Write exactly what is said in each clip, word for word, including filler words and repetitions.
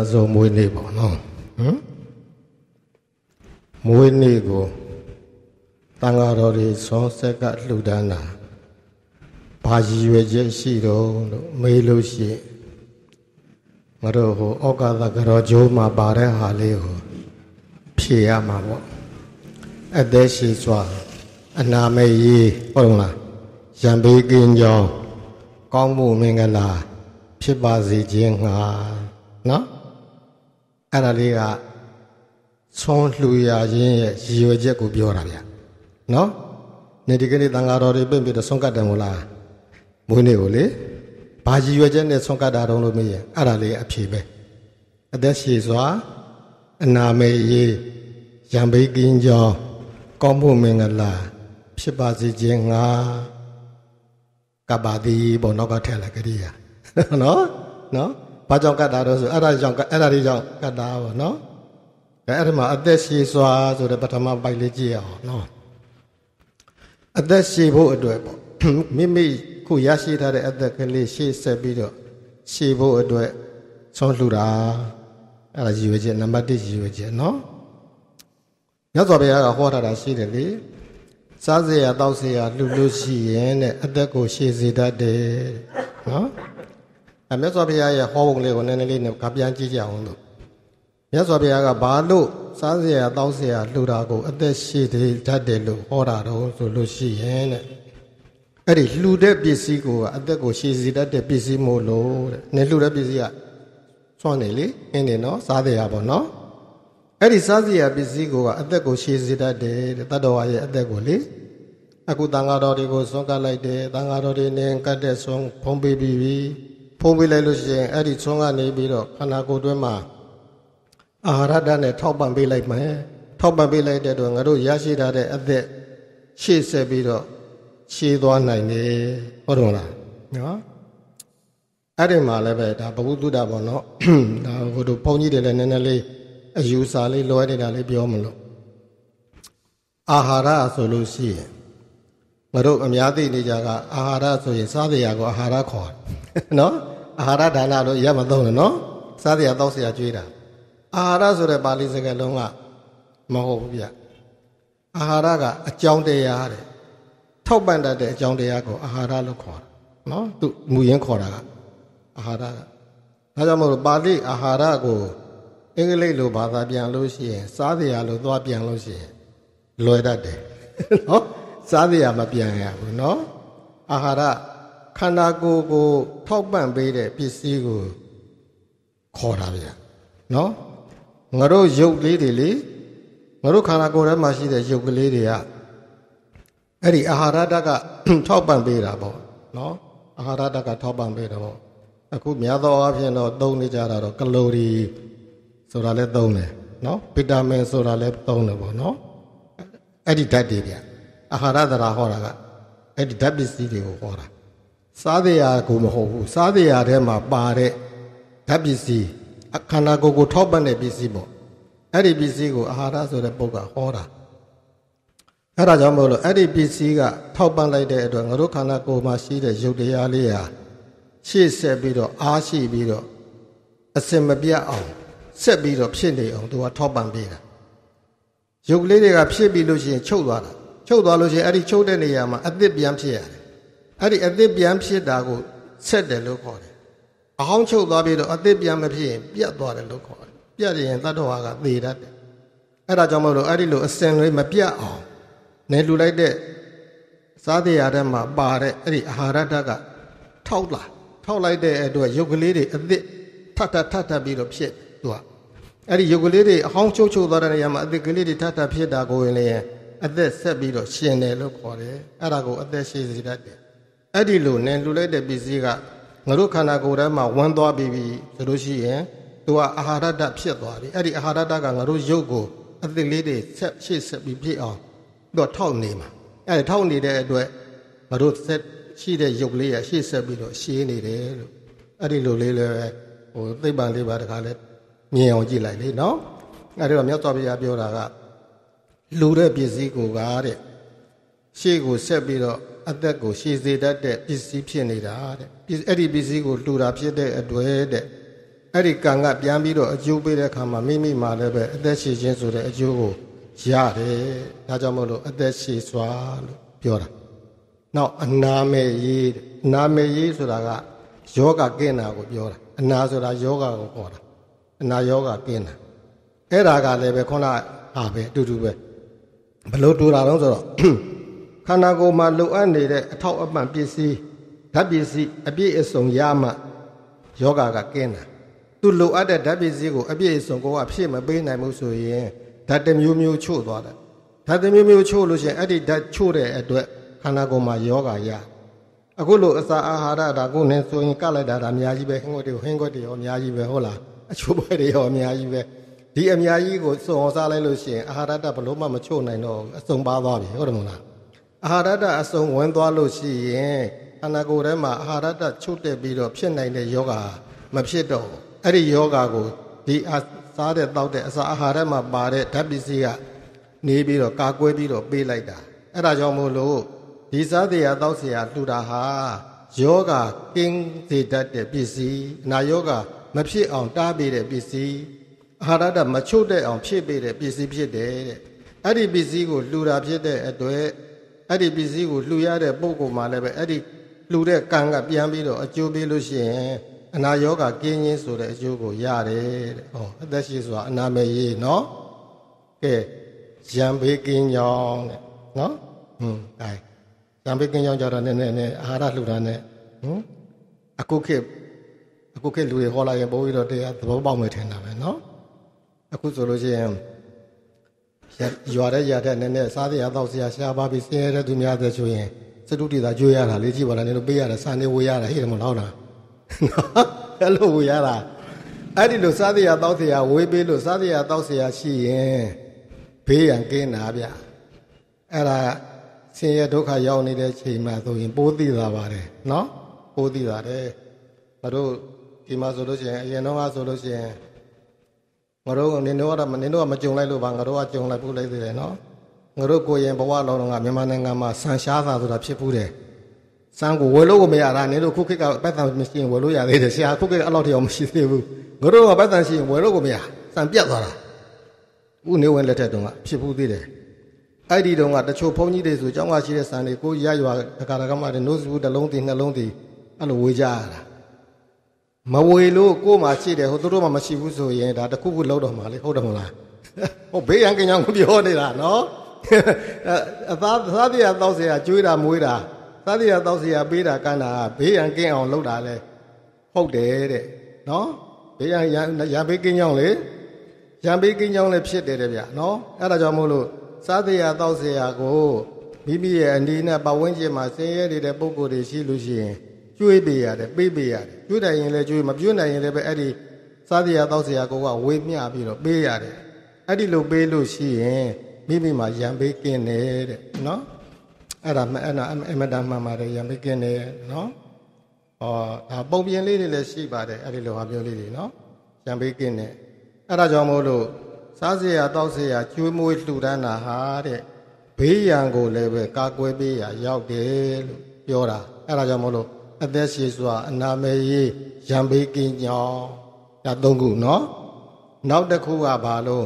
ဆိုမွေးနေ့ပေါ့နော်ဟမ်မွေးနေ့ကိုတန်ဃာတော်တွေဆွမ်းဆက်ကလှူဒန်းတာဘာရည်ရွယ်ချက်ရှိတော့လို့မေးလို့ရှိရင်ငါတို့ဟိုဩကာသကရောကျိုးမှာပါတဲ့ဟာလေးကိုဖြေရမှာပေါ့အသက်ရှိစွာအနာမေရေးဟုတ်လားရံဘေးကင်းကြောင်းကောင်းမှုမင်္ဂလာဖြစ်ပါစေခြင်းငှာနော်အဲ့ဒါလေးကဆွမ်းလှူရခြင်းရဲ့ရည်ရွယ်ချက်ကိုပြောတာဗျာနော်နေဒီကနေ့တန်ဃာတော်တွေပြင်ပြီးတော့ဆွမ်းကတ်တယ်မို့လားမွေးနေ့ကိုလေဘာရည်ရွယ်ချက်နဲ့ဆွမ်းကတ်တာတုံးလို့မေးရင်အဲ့ဒါလေးအဖြေပဲအသက်ရှိစွာအနာမေရေးရံဘေးကင်းကြောင်းကောင်းမှုမင်္ဂလာဖြစ်ပါစေခြင်းငှာကပ္ပတိဘောနောက်ကထက်လာကြရနော်နော်ဘာကြောင့်ကတ်တာတော့ဆိုအဲ့ဒါကြောင့်အဲ့ဒါလေးကြောင့်ကတ်တာပေါ့နော်အဲ့အဲ့ဒီမှာအသက်ရှိစွာဆိုတဲ့ပထမပိုက်လေးကြည့်ရအောင်နော်အသက်ရှိဖို့အတွက်ပေါ့မိမိခုရရှိထားတဲ့အသက်ကလေးရှေ့ဆက်ပြီးတော့ရှိဖို့အတွက်ဆုံးလှူတာအဲ့ဒါရည်ရွယ်ချက်နံပါတ်တစ်ရည်ရွယ်ချက်နော်မြတ်စွာဘုရားကဟောထားတာရှိတယ်လေစားစရာတောက်စရာလှူလို့ရှိရင်တဲ့အသက်ကိုရှည်စေတတ်တယ်နော်အမြတ်စွာဘုရားရဲ့ဟောပုံလေးကိုနည်းနည်းလေးနဲ့ကပြန်ကြည့်ကြအောင်လို့မြတ်စွာဘုရားကဘာလို့စားစရာတောက်စရာလှူတာကိုအသက်ရှည်တတ်တယ်လို့ဟောတာတော့ဆိုလို့ရှိရင်တဲ့အဲ့ဒီလှူတဲ့ပစ္စည်းကိုအသက်ကိုရှည်စေတတ်တဲ့ပစ္စည်းမို့လို့တဲ့နည်းလှူတဲ့ပစ္စည်းကဆွမ်းနေလေအင်းနေနော်စားစရာပေါ့နော်အဲ့ဒီစားစရာပစ္စည်းကိုကအသက်ကိုရှည်စေတတ်တယ်တဲ့တတ္တဝါရဲ့အသက်ကိုလေအခုတန်ဃာတော်တွေကိုဆွမ်းကပ်လိုက်တယ်တန်ဃာတော်တွေနဲ့ကတ်တဲ့ဆွမ်းဖုံးပေးပြီးပြီဖုံးပေးလိုက်လို့ရှိရင်အဲ့ဒီဆွမ်းကနေပြီးတော့ခန္ဓာကိုယ်တွင်းမှာအာဟာရဓာတ်နဲ့ထောက်ပံ့ပေးလိုက်မယ်ထောက်ပံ့ပေးလိုက်တဲ့အတွက်ငါတို့ရရှိထားတဲ့အသက်ရှေ့ဆက်ပြီးတော့ရှည်သွားနိုင်တယ်ဟုတ်တယ်မလားနော်အဲ့ဒီမှာလည်းပဲဒါဘဝတုဒ္ဒပေါ့နော်ဒါဟိုတို့ဘုန်းကြီးတွေလည်းနည်းနည်းလေးအယူစာလေးလွဲနေတာလေးပြောမလို့အာဟာရဆိုလို့ရှိရင်ငါတို့အများသိနေကြကအာဟာရဆိုရင်စားစရာကိုအာဟာရခေါ်တယ်နော်အာဟာရဒါနလို့ရမသုံးဘူးနော်စားစရာတောက်စရာကြွေးတာအာဟာရဆိုတဲ့ပါဠိစကားလုံးကမဟုတ်ဘူးဗျအာဟာရကအကြောင်းတရားတဲ့ထောက်ပံ့တတ်တဲ့အကြောင်းတရားကိုအာဟာရလို့ခေါ်တာနော်သူမူရင်းခေါ်တာကအာဟာရကဒါကြောင့်မို့လို့ပါဠိအာဟာရကိုအင်္ဂလိပ်လိုဘာသာပြန်လို့ရှိရင်စားစရာလို့သွားပြန်လို့ရှိရင်လွယ်တတ်တယ်နော်စားစရာမပြန်ရဘူးနော်အာဟာရခန္ဓာကိုယ်ကိုထောက်ပံ့ပေးတဲ့ပစ္စည်းကိုခေါ်တာဗျာနော်ငါတို့ရုပ်လေးတွေလေငါတို့ခန္ဓာကိုယ်ထဲမှာရှိတဲ့ရုပ်ကလေးတွေကအဲ့ဒီအာဟာရဓာတ်ကထောက်ပံ့ပေးတာပေါ့နော်အာဟာရဓာတ်ကထောက်ပံ့ပေးတာပေါ့အခုများသောအားဖြင့်တော့သုံးနေကြတာတော့ကလိုရီဆိုတာလည်းသုံးတယ်နော်ဗီတာမင်ဆိုတာလည်းသုံးတယ်ပေါ့နော်အဲ့ဒီဓာတ်တွေဗျအာဟာရသရာဟောတာကအဲ့ဒီဓာတ်ပစ္စည်းတွေကိုဟောတာစားစရာကိုမဟုတ်ဘူးစားစရာထဲမှာပါတဲ့ဓာတ်ပစ္စည်းခန္ဓာကိုယ်ကိုထောက်ပံ့တဲ့ပစ္စည်းပေါ့အဲ့ဒီပစ္စည်းကိုအာဟာရဆိုတဲ့ပုဂ္ဂိုလ်ကဟောတာအဲ့ဒါကြောင့်မို့လို့အဲ့ဒီပစ္စည်းကထောက်ပံ့လိုက်တဲ့အတွက်ငါတို့ခန္ဓာကိုယ်မှာရှိတဲ့ရုပ်တရားလေးဟာရှေ့ဆက်ပြီးတော့အားရှိပြီးတော့အစင်မပြတ်အောင်ဆက်ပြီးတော့ဖြစ်နေအောင်သူကထောက်ပံ့ပေးတာရုပ်ကလေးတွေကဖြစ်ပြီးလို့ရှိရင်ချုပ်သွားတာချုပ်သွားလို့ရှိရင်အဲ့ဒီချုပ်တဲ့နေရာမှာအသစ်ပြန်ဖြစ်ရတယ်အဲ့ဒီအသစ်ပြန်ဖြစ်တာကိုဆက်တယ်လို့ခေါ်တယ်အဟောင်းချုပ်သွားပြီးတော့အသစ်ပြန်မဖြစ်ရင်ပြတ်သွားတယ်လို့ခေါ်တယ်ပြတ်ရင်တတ္တဝါကသေတတ်တယ်အဲ့ဒါကြောင့်မို့လို့အဲ့ဒီလိုအစင်လေးမပြတ်အောင်နေလူလိုက်တဲ့စားတရားထဲမှာပါတဲ့အဲ့ဒီအာဟာရဓာတ်ကထောက်လာထောက်လိုက်တဲ့အတွက်ရုပ်ကလေးတွေအသစ်ထပ်ထပ်ထပ်ထပ်ပြီးတော့ဖြစ်သူကအဲ့ဒီရုပ်ကလေးတွေအဟောင်းချုပ်ချုပ်သွားတဲ့နေရာမှာအသစ်ကလေးတွေထပ်ထပ်ဖြစ်တာကိုရင်လည်းအသက်ဆက်ပြီးတော့ရှင်တယ်လို့ခေါ်တယ်အဲ့ဒါကိုအသက်ရှည်စေတတ်တယ်အဲ့ဒီလိုနေလူလိုက်တဲ့ပစ္စည်းကငါတို့ခန္ဓာကိုယ်ထဲမှာဝန်းသွားပြီးပြီဆိုလို့ရှိရင်သူကအာဟာရဓာတ်ဖြစ်သွားပြီအဲ့ဒီအာဟာရဓာတ်ကငါတို့ရုပ်ကိုအသစ်လေးတွေဆက်ရှေ့ဆက်ပြီးဖြစ်အောင်တော့ထောက်နေမှာအဲ့ဒီထောက်နေတဲ့အတွက်ငါတို့ဆက်ရှိတဲ့ရုပ်လေးရရှေ့ဆက်ပြီးတော့ရှင်းနေတယ်လို့အဲ့ဒီလိုလေးလည်းဟိုသိပ္ပံလေးပါတခါလဲမြင်အောင်ကြည့်လိုက်လေနော်အဲ့ဒီတော့မြတ်စွာဘုရားပြောတာကလူတဲ့ပစ္စည်းကိုကားတဲ့ရှေ့ကိုဆက်ပြီးတော့အသက်ကိုရှည်စေတတ်တဲ့ပစ္စည်းဖြစ်နေတာတဲ့အဲ့ဒီပစ္စည်းကိုလှူတာဖြစ်တဲ့အတွက်တဲ့အဲ့ဒီကံကပြန်ပြီးတော့အကျိုးပေးတဲ့အခါမှာမိမိမှာလည်းပဲအသက်ရှိခြင်းဆိုတဲ့အကျိုးကိုရတယ်ဒါကြောင့်မို့လို့အသက်ရှိစွာလို့ပြောတာနောက်အနာမေရေးအနာမေရေးဆိုတာကယောဂကင်းတာကိုပြောတာအနာဆိုတာယောဂကိုခေါ်တာအနာယောဂကင်းတာအဲ့ဒါကလည်းပဲခုနဟာပဲအတူတူပဲဘလို့တူတာတော့ဆိုတော့ခန္ဓာကိုယ်မှာလိုအပ်နေတဲ့အထောက်အပံ့ပစ္စည်းဓာတ်ပစ္စည်းအပြည့်အစုံရမှယောဂကကင်းတာသူလိုအပ်တဲ့ဓာတ်ပစ္စည်းကိုအပြည့်အစုံကိုကဖြည့်မပေးနိုင်ဘူးဆိုရင်ဓာတ်တစ်မျိုးမျိုးချို့သွားတယ်ဓာတ်တစ်မျိုးမျိုးချို့လို့ရှိရင်အဲ့ဒီဓာတ်ချို့တဲ့အတွက်ခန္ဓာကိုယ်မှာယောဂရအခုလိုအစာအာဟာရဒါကိုနဲ့ဆိုရင်ကလိုက်တာဒါအများကြီးပဲဟင်းခွက်တွေဟင်းခွက်တွေရောအများကြီးပဲဟုတ်လားအချိုးပွဲတွေရောအများကြီးပဲဒီအများကြီးကိုစုံအောင်စားလိုက်လို့ရှိရင်အာဟာရဓာတ်ဘလို့မှမချို့နိုင်တော့အစုံပါသွားပြီဟုတ်တယ်မလားအာဟာရဓာတ်အစုံဝင်သွားလို့ရှိရင်ခန္ဓာကိုယ်ထဲမှာအာဟာရဓာတ်ချို့တက်ပြီးတော့ဖြစ်နိုင်တဲ့ယောဂမဖြစ်တော့အဲ့ဒီယောဂကိုဒီစားတဲ့တောက်တဲ့အစာအာဟာရမှာပါတဲ့ဓာတ်ပစ္စည်းကနေပြီးတော့ကာကွယ်ပြီးတော့ပေးလိုက်တာအဲ့ဒါကြောင့်မို့လို့ဒီစားတရားတောက်เสียလှူတာဟာယောဂကင်းစေတတ်တဲ့ပစ္စည်းအနာယောဂမဖြစ်အောင်တားပေးတဲ့ပစ္စည်းအာဟာရဓာတ်မချို့တဲ့အောင်ဖြည့်ပေးတဲ့ပစ္စည်းဖြစ်တယ်တဲ့အဲ့ဒီပစ္စည်းကိုလှူတာဖြစ်တဲ့အတွက်အဲ့ဒီပစ္စည်းကိုလှူရတဲ့ပုဂ္ဂိုလ်မှလည်းပဲအဲ့ဒီလှူတဲ့ကံကပြန်ပြီးတော့အကျိုးပေးလို့ရှိရင်အနာယောဂကင်းခြင်းဆိုတဲ့အကျိုးကိုရတယ်တဲ့ဟောအသက်ရှိစွာအနာမေရေးနော်ကဲရံဘေးကင်းကြောင်းတဲ့နော်ဟွန်းအဲရံဘေးကင်းကြောင်းကြတော့နည်းနည်းနဲ့အာဟာရလှူတာနဲ့ဟွန်းအခုခေတ်အခုခေတ်လူတွေဟောလာရင်ပို့ပြီးတော့တရားသဘောပေါက်မယ်ထင်တာပဲနော်အခုဆိုလို့ရှိရင်ရွာတဲ့ရတဲ့နည်းနည်းစားစရာတောက်စရာရှားပါပြီးဆင်းရဲတဲ့သူများတဲ့ဆိုရင်စတုတိသာကြွေးရတာလေးကြည့်ပါလားနင်တို့ပေးရတာစံနေဝေးရတာဟဲ့တယ်မဟုတ်လားအဲ့လိုဝေးရတာအဲ့ဒီလိုစားစရာတောက်စရာဝေးပေးလို့စားစရာတောက်စရာရှိရင်ဘေးရန်ကင်းတာဗျအဲ့ဒါဆင်းရဲဒုက္ခရောက်နေတဲ့ချိန်မှာဆိုရင်ပိုးသိတာပါတယ်နော်ပိုးသိတာတယ်ငါတို့ဒီမှာဆိုလို့ရှိရင်အရင်တော့ကဆိုလို့ရှိရင်ငါတို့နင်တို့ကတော့နင်တို့ကမကြုံလိုက်လို့ပါငါတို့ကကြုံလိုက်ဖို့လိုက်သေးတယ်နော်ငါတို့ကိုရင်ဘဝလုံးလုံးကမြန်မာနိုင်ငံမှာဆန်ရှားတာဆိုတာဖြစ်ဘူးတယ်ဆန်ကိုဝယ်လို့ကိုမရတာနင်တို့ခုခေတ်ကပတ်သက်မရှိရင်ဝယ်လို့ရသေးတယ်ဆရာခုခေတ်အဲ့လောက်တည်းအောင်မရှိသေးဘူးငါတို့ကပတ်သက်ရှိရင်ဝယ်လို့ကိုမရဆန်ပြတ်သွားတာဦးနေဝင်လက်ထက်တုန်းကဖြစ်ဘူးသေးတယ်အဲ့ဒီတုန်းကတချို့ဘုန်းကြီးတွေဆိုကျောင်းကရှိတဲ့ဆန်တွေကိုရရွာတကာတကမှတဲ့နို့စဘူးတစ်လုံးတည်းနှလုံးတည်းအဲ့လိုဝေးကြရတာမဝေလို့ကို့မှာရှိတယ်ဟိုသူတို့မှမရှိဘူးဆိုရင်ဒါတခုခုလောက်တော့မှာလေဟုတ်တယ်မလားဟိုဘေးရန်ကင်းကြောင်ပြောနေတာနော်အသားသားတရားတောက်เสียကျွေးတာမွေးတာသားတရားတောက်เสียပေးတာကမ်းတာဘေးရန်ကင်းအောင်လုပ်တာလဲဟုတ်တယ်တဲ့နော်ဘေးရန်ရန်ဘေးကင်းကြောင်လေရန်ဘေးကင်းကြောင်လည်းဖြစ်တယ်တဲ့ဗျနော်အဲ့ဒါကြောင့်မို့လို့စားတရားတောက်เสียကိုမိမိရဲ့အနီးနဲ့ပတ်ဝန်းကျင်မှာဆင်းရဲနေတဲ့ပုံကိုယ်တွေရှိလို့ရှိရင်ကျွေးပေးရတယ်ပေးပေးရတယ်ကျွေးနိုင်ရင်လည်းကျွေးမကျွေးနိုင်ရင်လည်းပဲအဲ့ဒီစားတရားတောက်เสียကိုကဝေးမျှပြီးတော့ပေးရတယ်အဲ့ဒီလိုပေးလို့ရှိရင်မိမိမှာရံပေးကင်းတယ်တဲ့နော်အဲ့ဒါအဲ့ဒါအမတန်မှန်ပါတယ်ရံပေးကင်းတယ်နော်ဟောဒါပုံပြင်လေးတွေလည်းရှိပါတယ်အဲ့ဒီလိုဟာမျိုးလေးတွေနော်ရံပေးကင်းတယ်အဲ့ဒါကြောင့်မို့လို့စားစရာတောက်စရာကျွေးမွေးလှူဒန်းတာဟာတဲ့ဘေးရန်ကိုလည်းပဲကာကွယ်ပေးရရောက်တယ်လို့ပြောတာအဲ့ဒါကြောင့်မို့လို့အသက်ရှိစွာအနာမေရေးရံပေးကင်းကြောင်းဒါသုံးခုနော်နောက်တစ်ခုကဘာလို့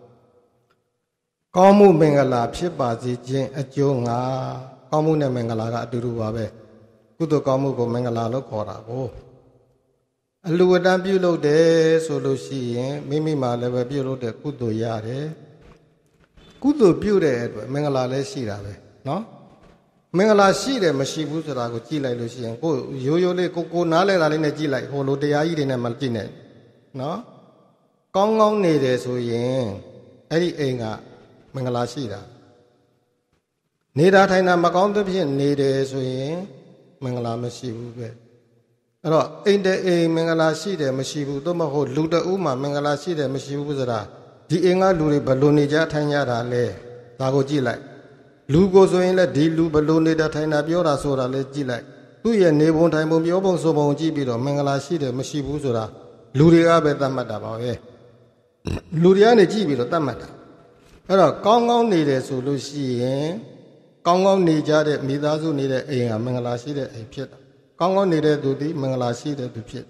ကောင်းမှုမင်္ဂလာဖြစ်ပါစေခြင်းအကျိုးငါကောင်းမှုနဲ့မင်္ဂလာကအတူတူပါပဲကုသိုလ်ကောင်းမှုကိုမင်္ဂလာလို့ခေါ်တာကိုအလှူအတန်းပြုလုပ်တယ်ဆိုလို့ရှိရင်မိမိမှာလည်းပဲပြုလုပ်တဲ့ကုသိုလ်ရတယ်ကုသိုလ်ပြုတဲ့အတွက်မင်္ဂလာလည်းရှိတာပဲနော်မင်္ဂလာရှိတယ်မရှိဘူးဆိုတာကိုကြည့်လိုက်လို့ရှိရင်ကိုရိုးရိုးလေးကိုကိုနားလဲတာလေးနဲ့ကြည့်လိုက်ဟိုလိုတရားကြီးတွေနဲ့မကြည့်နဲ့နော်ကောင်းကောင်းနေတယ်ဆိုရင်အဲ့ဒီအိမ်ကမင်္ဂလာရှိတာနေတာထိုင်တာမကောင်းသဖြင့်နေတယ်ဆိုရင်မင်္ဂလာမရှိဘူးပဲအဲ့တော့အိမ်တဲ့အိမ်မင်္ဂလာရှိတယ်မရှိဘူးသို့မဟုတ်လူတအူးမှာမင်္ဂလာရှိတယ်မရှိဘူးဆိုတာဒီအိမ်ကလူတွေဘယ်လိုနေကြထိုင်ကြတာလဲဒါကိုကြည့်လိုက်လူကိုဆိုရင်လည်းဒီလူဘယ်လိုနေတာထိုင်တာပြောတာဆိုတာလဲကြည့်လိုက်သူ့ရဲ့နေပုံထိုင်ပုံပြောပုံဆိုပုံကြည့်ပြီးတော့မင်္ဂလာရှိတယ်မရှိဘူးဆိုတာလူတွေကပဲသတ်မှတ်တာပါပဲလူတွေကနေကြည့်ပြီးတော့သတ်မှတ်တာအဲ့တော့ကောင်းကောင်းနေတယ်ဆိုလို့ရှိရင်ကောင်းကောင်းနေကြတဲ့မိသားစုနေတဲ့အိမ်ကမင်္ဂလာရှိတဲ့အိမ်ဖြစ်တာကောင်းကောင်းနေတဲ့သူဒီမင်္ဂလာရှိတဲ့သူဖြစ်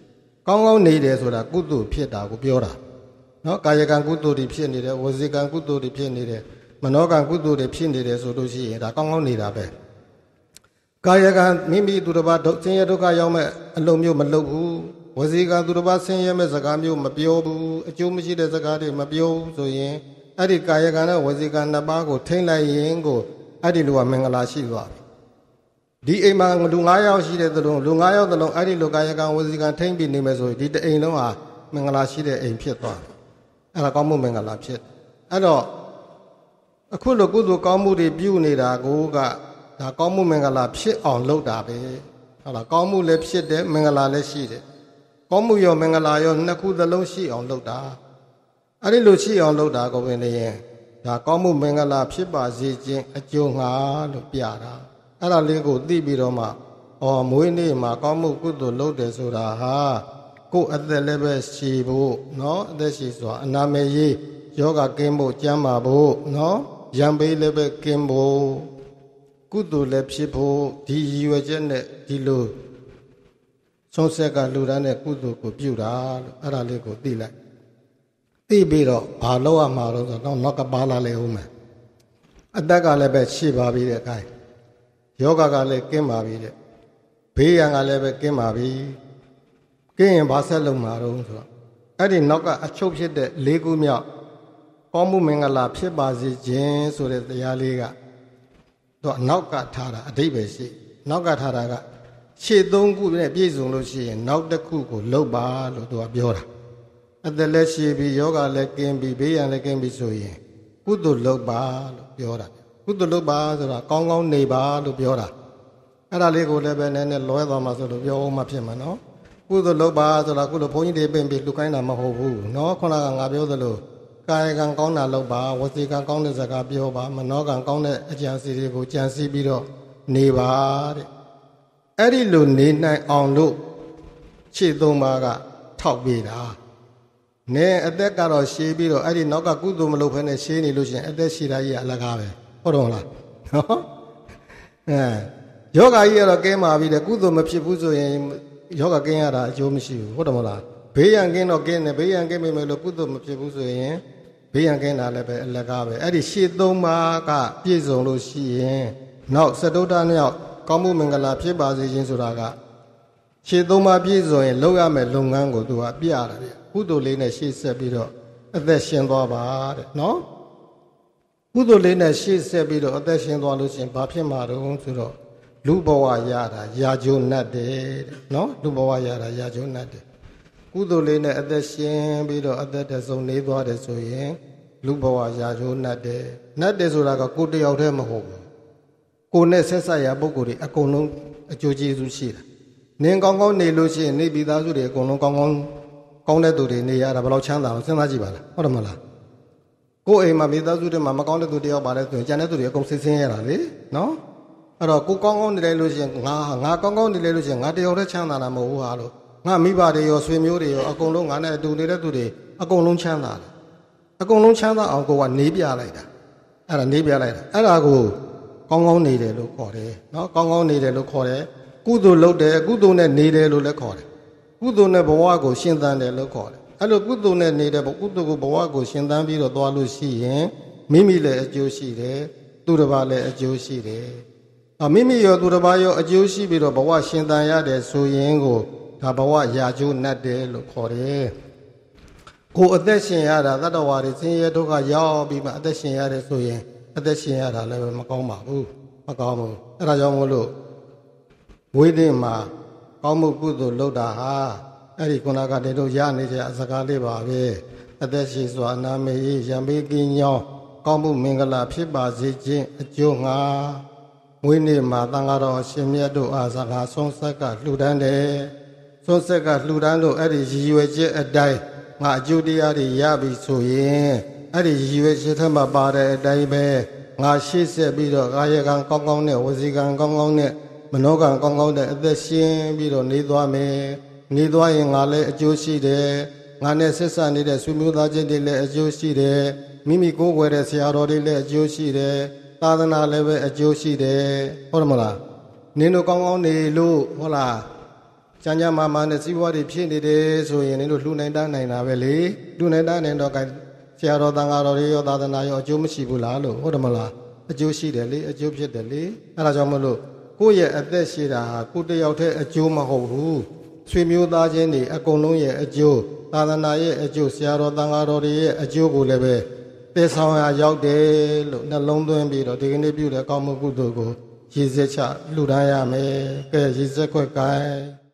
ကောင်းကောင်းနေတယ်ဆိုတာကုသိုလ်ဖြစ်တာကိုပြောတာနော်ကာယကံကုသိုလ်တွေဖြစ်နေတယ်ဝစီကံကုသိုလ်တွေဖြစ်နေတယ်မနောကံကုသိုလ်တွေဖြစ်နေတယ်ဆိုလို့ရှိရင်ဒါကောင်းကောင်းနေတာပဲကာယကံမိမိသူတစ်ပါးဒုက္ခဆင်းရဲဒုက္ခရောက်မဲ့အလုံးမျိုးမလုပ်ဘူးဝစီကံသူတစ်ပါးဆင်းရဲမဲ့စကားမျိုးမပြောဘူးအကျိုးမရှိတဲ့စကားတွေမပြောဘူးဆိုရင်အဲ့ဒီကာယကံနဲ့ဝစီကံနှစ်ပါးကိုထိမ့်လိုက်ရင်ကိုအဲ့ဒီလူကမင်္ဂလာရှိသွားပြီဒီအိမ်မှာလူ၅ယောက်ရှိတဲ့သလုံးလူ၅ယောက်သလုံးအဲ့ဒီလူကာယကံဝစီကံထိမ့်ပြီးနေမယ်ဆိုရင်ဒီတအိမ်လုံးဟာမင်္ဂလာရှိတဲ့အိမ်ဖြစ်သွားတယ်အဲ့ဒါကောင်းမှုမင်္ဂလာဖြစ်အဲ့တော့အခုလိုကုသိုလ်ကောင်းမှုတွေပြုနေတာကိုကဒါကောင်းမှုမင်္ဂလာဖြစ်အောင်လုပ်တာပဲဟုတ်လားကောင်းမှုလည်းဖြစ်တယ်မင်္ဂလာလည်းရှိတယ်ကောင်းမှုရောမင်္ဂလာရောနှစ်ခုသလုံးရှိအောင်လုပ်တာအဲ့ဒီလိုရှိအောင်လုပ်တာကိုပင်လည်းဒါကောင်းမှုမင်္ဂလာဖြစ်ပါစေခြင်းအကျိုးငှာလို့ပြတာအဲ့ဒါလေးကိုသိပြီးတော့မှအော်မွေးနေ့မှာကောင်းမှုကုသိုလ်လုပ်တယ်ဆိုတာဟာကိုယ်အသက်လည်းပဲရှိဖို့နော်အသက်ရှိစွာအနာမည်ယောဂကင်းဖို့ကျမ်းမာဖို့နော်ရံပေးလည်းပဲကင်းဖို့ကုသိုလ်လည်းဖြစ်ဖို့ဒီရည်ရွယ်ချက်နဲ့ဒီလိုဆုံးဆက်ကလူတန်းတဲ့ကုသိုလ်ကိုပြုတာလို့အဲ့ဒါလေးကိုသိလိုက်သိပြီးတော့ဘာလုပ်ရမှာတော့ဆိုတော့နောက်ကပါလာလေဦးမယ်အတက်ကလည်းပဲရှိပါပြီတဲ့ခိုင်းယောဂကလည်းကင်းပါပြီတဲ့ဘေးရန်ကလည်းပဲကင်းပါပြီကင်းရင်ဘာဆက်လုပ်မှာတော့ဆိုတော့အဲ့ဒီနောက်ကအချုပ်ဖြစ်တဲ့လေးခုမြောက်ကောင်းမှုမင်္ဂလာဖြစ်ပါစေခြင်းဆိုတဲ့တရားလေးကတော့နောက်ကထားတာအဓိပ္ပာယ်ရှိနောက်ကထားတာကရှေ့သုံးခုနဲ့ပြည့်စုံလို့ရှိရင်နောက်တစ်ခုကိုလှုပ်ပါလို့သူကပြောတာအသက်လည်းရှိပြီးယောဂလည်းကင်းပြီးဘေးရန်လည်းကင်းပြီးဆိုရင်ကုသိုလ်လုပ်ပါလို့ပြောတာကုသိုလ်လုပ်ပါဆိုတာကောင်းကောင်းနေပါလို့ပြောတာအဲ့ဒါလေးကိုလည်းပဲနည်းနည်းလွဲသွားမှဆိုလို့ပြောအောင်မှဖြစ်မှာနော်ကုသိုလ်လုပ်ပါဆိုတာကုသိုလ်ဘုန်းကြီးတွေပြင်ပြီးလူကိုင်းတာမဟုတ်ဘူးနော်ခုနကငါပြောသလိုကာယကံကောင်းတာလုပ်ပါဝစီကံကောင်းတဲ့စကားပြောပါမနောကံကောင်းတဲ့အကြံစီတွေကိုကြံစည်ပြီးတော့နေပါတဲ့အဲ့ဒီလိုနေနိုင်အောင်လို့ခြေသုံးပါးကထောက်ပေးတာနဲအသက်ကတော့ရှည်ပြီးတော့အဲ့ဒီနောက်ကကုသိုလ်မလုပ်ဖဲနဲ့ရှည်နေလို့ရှိရင်အသက်ရှည်တာကြီးကအလကားပဲဟုတ်တော့လားနော်အဲယောဂကြီးကတော့ကင်းပါပြီတဲ့ကုသိုလ်မဖြစ်ဘူးဆိုရင်ယောဂကင်းရတာအကျိုးမရှိဘူးဟုတ်တယ်မလားဘေးရန်ကင်းတော့ကင်းတယ်ဘေးရန်ကင်းမိမယ်လို့ကုသိုလ်မဖြစ်ဘူးဆိုရင်ဘေးရန်ကင်းတာလည်းပဲအလကားပဲအဲ့ဒီရှေ့သုံးပါးကပြည့်စုံလို့ရှိရင်နောက်စတုတ္ထမြောက်ကောင်းမှုမင်္ဂလာဖြစ်ပါစေခြင်းဆိုတာကရှေ့သုံးပါးပြည့်စုံရင်လုပ်ရမယ့်လုပ်ငန်းကိုသူကပြရတယ်ဗျကုသိုလ်လေးနဲ့ရှေ့ဆက်ပြီးတော့အသက်ရှင်သွားပါတဲ့နော်ကုသိုလ်လေးနဲ့ရှေ့ဆက်ပြီးတော့အသက်ရှင်သွားလို့ရှိရင်ဘာဖြစ်မှာတုံးဆိုတော့လူဘဝရတာရာကျိုးနှတ်တယ်တဲ့နော်လူဘဝရတာရာကျိုးနှတ်တယ်ကုသိုလ်လေးနဲ့အသက်ရှင်ပြီးတော့အသက်တဆုံးနေသွားတယ်ဆိုရင်လူဘဝရာကျိုးနှတ်တယ်နှတ်တယ်ဆိုတာကကိုယ်တယောက်တည်းမဟုတ်ဘူးကိုယ်နဲ့ဆက်ဆက်ရပုဂ္ဂိုလ်တွေအကုန်လုံးအကျိုးကျေးဇူးရှိတာနင်းကောင်းကောင်းနေလို့ရှိရင်နေပြီးသားစုတွေအကုန်လုံးကောင်းကောင်းကောင်းတဲ့သူတွေနေရတာဘယ်လောက်ချမ်းသာလို့စဉ်းစားကြည့်ပါလားဟုတ်တယ်မလားကိုယ်အိမ်မှာမိသားစုတွေမှာမကောင်းတဲ့သူတယောက်ပါလဲဆိုရင်ကျန်တဲ့သူတွေအကုန်ဆင်းဆင်းရတာလေနော်အဲ့တော့ကိုကောင်းကောင်းနေလိုက်လို့ရှိရင်ငါငါကောင်းကောင်းနေလိုက်လို့ရှိရင်ငါတယောက်တည်းချမ်းသာတာမဟုတ်ဘူးဟာလို့ငါမိဘတွေရောဆွေမျိုးတွေရောအကုန်လုံးငါနဲ့အတူနေတဲ့သူတွေအကုန်လုံးချမ်းသာတယ်အကုန်လုံးချမ်းသာအောင်ကိုကနေပြလိုက်တာအဲ့ဒါနေပြလိုက်တာအဲ့ဒါကိုကောင်းကောင်းနေတယ်လို့ခေါ်တယ်နော်ကောင်းကောင်းနေတယ်လို့ခေါ်တယ်ကုသိုလ်လုပ်တယ်ကုသိုလ်နဲ့နေတယ်လို့လည်းခေါ်တယ်ကုသိုလ်နဲ့ဘဝကိုရှင်သန်တယ်လို့ခေါ်တယ်အဲ့လိုကုသိုလ်နဲ့နေတယ်ကုသိုလ်ကိုဘဝကိုရှင်သန်ပြီးတော့သွားလို့ရှိရင်မိမိလည်းအကျိုးရှိတယ်သူတစ်ပါးလည်းအကျိုးရှိတယ်အမိမိရောသူတစ်ပါးရောအကျိုးရှိပြီးတော့ဘဝရှင်သန်ရတယ်ဆိုရင်ကိုဒါဘဝရာကျိုးနှတ်တယ်လို့ခေါ်တယ်ကိုအသက်ရှင်ရတာတတ္တဝါတွေဆင်းရဲဒုက္ခရောက်ပြီးမှအသက်ရှင်ရတယ်ဆိုရင်အသက်ရှင်ရတာလည်းမကောင်းပါဘူးမကောင်းဘူးအဲ့ဒါကြောင့်မို့လို့ဝိသေမှာကောင်းမှုကုသိုလ်လုပ်တာဟာအဲ့ဒီခုနကတည်းကရနေတဲ့အစကားလေးပါပဲအသက်ရှိစွာအနာမေးရံပေးကင်းကြောင်းကောင်းမှုမင်္ဂလာဖြစ်ပါစေခြင်းအကျိုးငှာမွေးနေ့မှာသံဃာတော်ရှင်မြတ်တို့အားစကားဆုံးဆက်ကလှူဒန်းတယ်ဆုံးဆက်ကလှူဒန်းလို့အဲ့ဒီရည်ရွယ်ချက်အတိုင်းငါအကျိုးတရားတွေရပြီဆိုရင်အဲ့ဒီရည်ရွယ်ချက်ထက်မှပါတဲ့အတိုင်းပဲငါရှေ့ဆက်ပြီးတော့ကာယကံကောင်းကောင်းနဲ့ဝစီကံကောင်းကောင်းနဲ့မနောကံကောင်းကောင်းတဲ့အသက်ရှင်ပြီးတော့နေသွားမယ်နေသွားရင်ငါလည်းအကျိုးရှိတယ်ငါနဲ့ဆက်ဆံနေတဲ့ဆွေမျိုးသားချင်းတွေလည်းအကျိုးရှိတယ်မိမိကိုယ်ွယ်တဲ့ဆရာတော်တွေလည်းအကျိုးရှိတယ်သာသနာလည်းပဲအကျိုးရှိတယ်ဟုတ်တယ်မလားနင်တို့ကောင်းကောင်းနေလို့ဟုတ်လားကျန်ကြမှာမှနဲ့စီးပွားတွေဖြစ်နေတယ်ဆိုရင်လည်းလှူနိုင်တတ်နိုင်တာပဲလေလှူနိုင်တတ်နိုင်တော့ကဆရာတော်တန်ဃာတော်တွေရောသာသနာရောအကျိုးမရှိဘူးလားလို့ဟုတ်တယ်မလားအကျိုးရှိတယ်လေအကျိုးဖြစ်တယ်လေအဲဒါကြောင့်မလို့ကိုယ့်ရဲ့အသက်ရှိတာဟာကိုယ်တယောက်တည်းအကျိုးမဟုတ်ဘူးဆွေမျိုးသားချင်းတွေအကုန်လုံးရဲ့အကျိုးသာသနာရဲ့အကျိုးဆရာတော်တန်ဃာတော်တွေရဲ့အကျိုးကိုလည်းပဲတည်ဆောင်ရရောက်တယ်လို့နှလုံးသွင်းပြီးတော့ဒီကနေ့ပြုတဲ့ကောင်းမှုကုသိုလ်ကိုရည်စက်ချလှူဒါန်းရမယ်ကဲရည်စက်ခွက်ကိုင်း